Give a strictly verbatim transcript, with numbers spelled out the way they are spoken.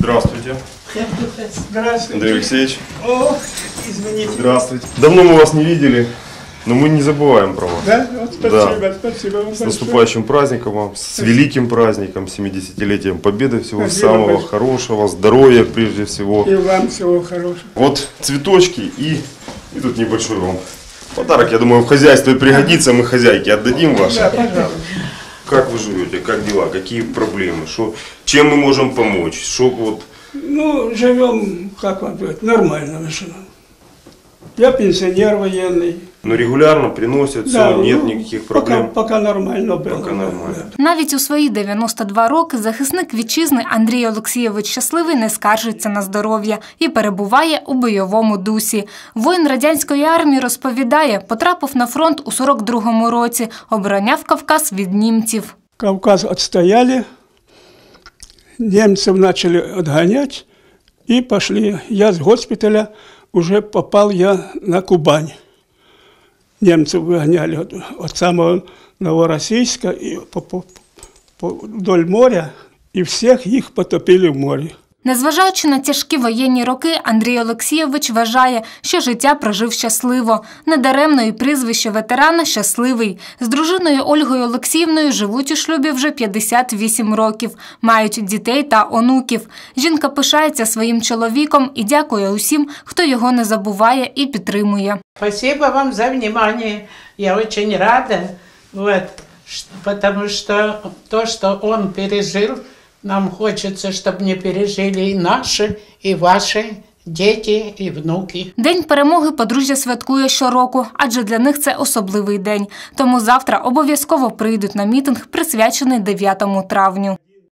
Здравствуйте. Здравствуйте. Андрей Алексеевич. О, извините. Здравствуйте. Давно мы вас не видели, но мы не забываем про вас. Да? Вот спасибо, Да. спасибо вам С большое. наступающим праздником вам, с великим праздником, семидесятилетием Победы. Всего Спасибо самого большое. хорошего, здоровья прежде всего. И вам всего хорошего. Вот цветочки и, и тут небольшой вам подарок. Я думаю, в хозяйстве пригодится, мы хозяйке отдадим ваши. Да, пожалуйста. Как вы живете, как дела, какие проблемы, шо, чем мы можем помочь, что вот... Ну, живем, как вам говорить, нормально мы живем. Я пенсионер военный. Но регулярно приносят, Да, все, нет ну, никаких проблем. Пока, пока нормально было. Пока нормально. Навіть у свої дев'яносто два роки захисник вітчизни Андрій Олексійович Щасливий не скаржиться на здоров'я і перебуває у бойовому дусі. Воїн радянської армії розповідає, потрапив на фронт у сорок другому році, обороняв Кавказ від німців. Кавказ отстояли, немцев начали отгонять и пошли. Я с госпиталя уже попал я на Кубань. Немцев выгоняли от, от самого Новороссийска и по, по, по, вдоль моря, и всех их потопили в море. Незважаючи на тяжкі воєнні роки, Андрій Олексійович вважає, що життя прожив щасливо. Недаремно і прізвище ветерана «Щасливий». З дружиною Ольгою Олексіївною живуть у шлюбі вже п'ятдесят вісім років. Мають дітей та онуків. Жінка пишається своїм чоловіком і дякує усім, хто його не забуває і підтримує. Спасибо вам за внимание. Я очень рада, вот, потому что то, что он пережил, нам хочется, чтобы не пережили и наши, и ваши діти і внуки. День перемоги подружжя святкує щороку, адже для них це особливий день. Тому завтра обов'язково прийдуть на мітинг, присвячений дев'ятому травню.